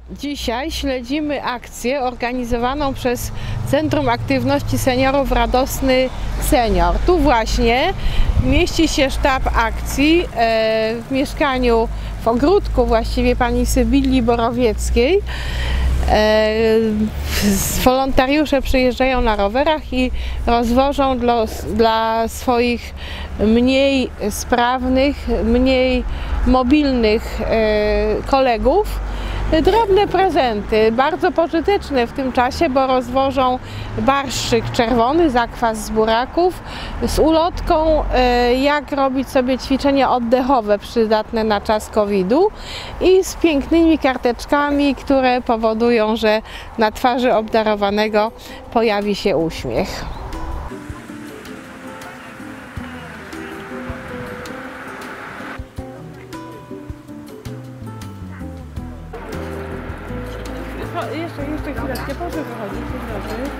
Dzisiaj śledzimy akcję organizowaną przez Centrum Aktywności Seniorów Radosny Senior. Tu właśnie mieści się sztab akcji w mieszkaniu, w ogródku właściwie pani Sybilii Borowieckiej. Wolontariusze przyjeżdżają na rowerach i rozwożą dla swoich mniej sprawnych, mniej mobilnych kolegów drobne prezenty, bardzo pożyteczne w tym czasie, bo rozwożą barszczyk czerwony, zakwas z buraków, z ulotką, jak robić sobie ćwiczenia oddechowe przydatne na czas COVID-u i z pięknymi karteczkami, które powodują, że na twarzy obdarowanego pojawi się uśmiech. Jeszcze chwileczkę, proszę wychodzić, proszę.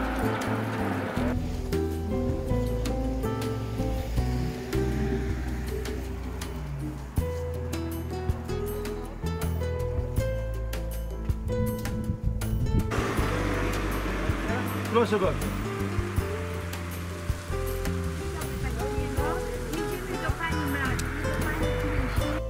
Proszę bardzo. Jedziemy do pani Marii, do pani Krysi.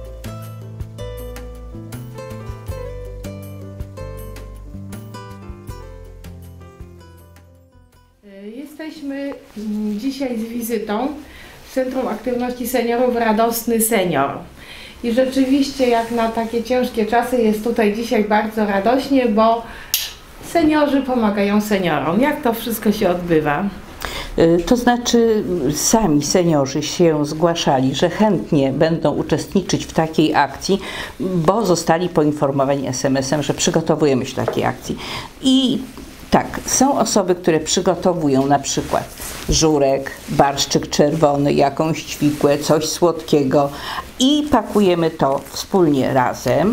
Jesteśmy dzisiaj z wizytą w Centrum Aktywności Seniorów Radosny Senior. I rzeczywiście jak na takie ciężkie czasy jest tutaj dzisiaj bardzo radośnie, bo seniorzy pomagają seniorom. Jak to wszystko się odbywa? To znaczy sami seniorzy się zgłaszali, że chętnie będą uczestniczyć w takiej akcji, bo zostali poinformowani SMS-em, że przygotowujemy się do takiej akcji. I tak, są osoby, które przygotowują na przykład żurek, barszczyk czerwony, jakąś ćwikłę, coś słodkiego i pakujemy to wspólnie razem,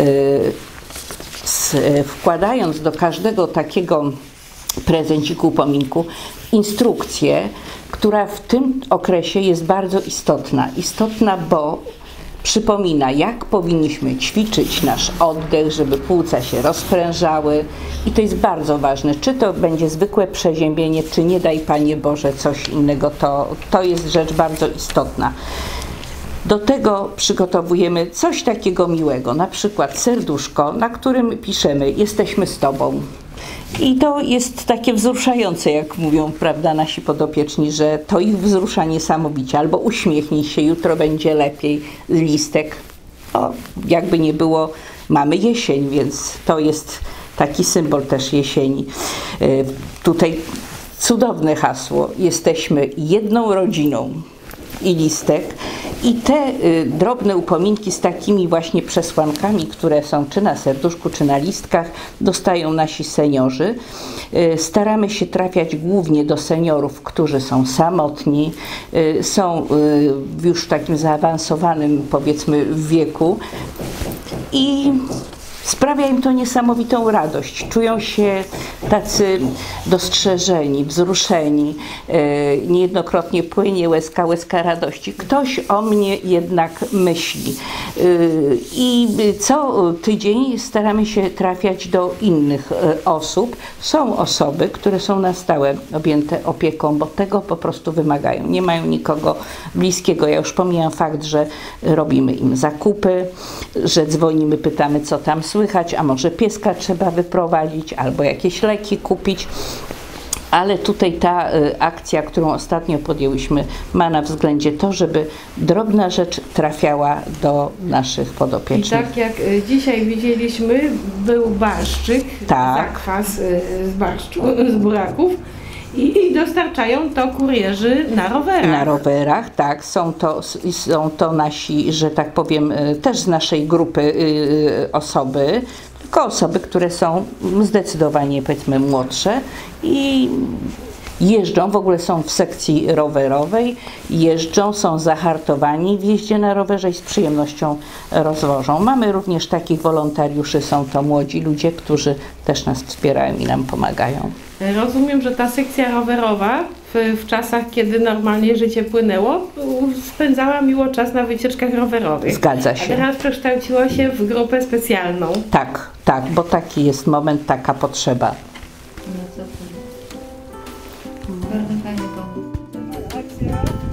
wkładając do każdego takiego prezenciku, upominku instrukcję, która w tym okresie jest bardzo istotna. Istotna, bo przypomina, jak powinniśmy ćwiczyć nasz oddech, żeby płuca się rozprężały i to jest bardzo ważne. Czy to będzie zwykłe przeziębienie, czy nie daj Panie Boże coś innego, to jest rzecz bardzo istotna. Do tego przygotowujemy coś takiego miłego, na przykład serduszko, na którym piszemy "Jesteśmy z Tobą". I to jest takie wzruszające, jak mówią, prawda, nasi podopieczni, że to ich wzrusza niesamowicie. Albo uśmiechnij się, jutro będzie lepiej, listek. O, jakby nie było, mamy jesień, więc to jest taki symbol też jesieni. Tutaj cudowne hasło, jesteśmy jedną rodziną. I listek. I te drobne upominki z takimi właśnie przesłankami, które są czy na serduszku, czy na listkach, dostają nasi seniorzy. Staramy się trafiać głównie do seniorów, którzy są samotni, są już w takim zaawansowanym, powiedzmy, wieku i sprawia im to niesamowitą radość. Czują się tacy dostrzeżeni, wzruszeni. Niejednokrotnie płynie łezka radości. Ktoś o mnie jednak myśli. I co tydzień staramy się trafiać do innych osób. Są osoby, które są na stałe objęte opieką, bo tego po prostu wymagają. Nie mają nikogo bliskiego. Ja już pomijam fakt, że robimy im zakupy, że dzwonimy, pytamy, co tam słychać, a może pieska trzeba wyprowadzić, albo jakieś leki kupić. Ale tutaj ta akcja, którą ostatnio podjęłyśmy, ma na względzie to, żeby drobna rzecz trafiała do naszych podopiecznych. I tak jak dzisiaj widzieliśmy, był barszczyk, tak, zakwas z buraków. I dostarczają to kurierzy na rowerach. Na rowerach, tak. Są to nasi, że tak powiem, też z naszej grupy osoby, tylko osoby, które są zdecydowanie, powiedzmy, młodsze i jeżdżą, w ogóle są w sekcji rowerowej, jeżdżą, są zahartowani w jeździe na rowerze i z przyjemnością rozwożą. Mamy również takich wolontariuszy, są to młodzi ludzie, którzy też nas wspierają i nam pomagają. Rozumiem, że ta sekcja rowerowa w czasach, kiedy normalnie życie płynęło, spędzała miło czas na wycieczkach rowerowych. Zgadza A się. teraz przekształciło się w grupę specjalną. Tak, tak, bo taki jest moment, taka potrzeba. Bardzo fajny pomysł.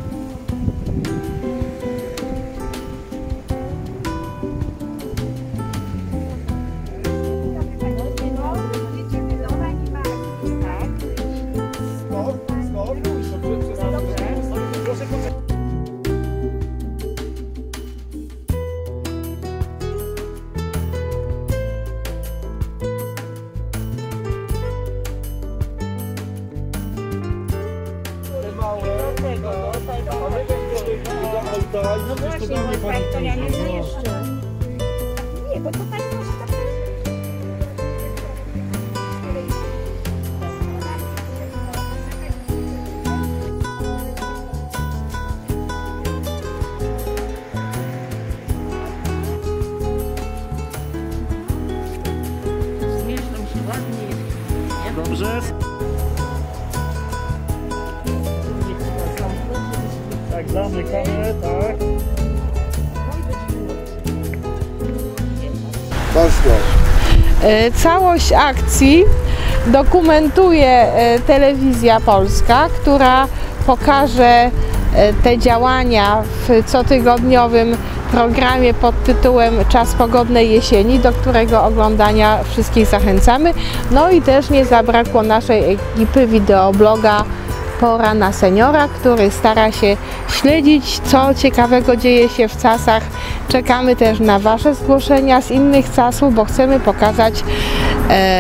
No właśnie, to ja nie zniszczę. Nie, bo tutaj może tak... Dobrze. Tak, zamykamy, tak. Całość akcji dokumentuje Telewizja Polska, która pokaże te działania w cotygodniowym programie pod tytułem Czas pogodnej jesieni, do którego oglądania wszystkich zachęcamy. No i też nie zabrakło naszej ekipy wideobloga Pora na Seniora, który stara się śledzić, co ciekawego dzieje się w CAS-ach. Czekamy też na Wasze zgłoszenia z innych CAS-ów, bo chcemy pokazać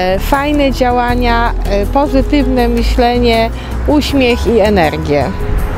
fajne działania, pozytywne myślenie, uśmiech i energię.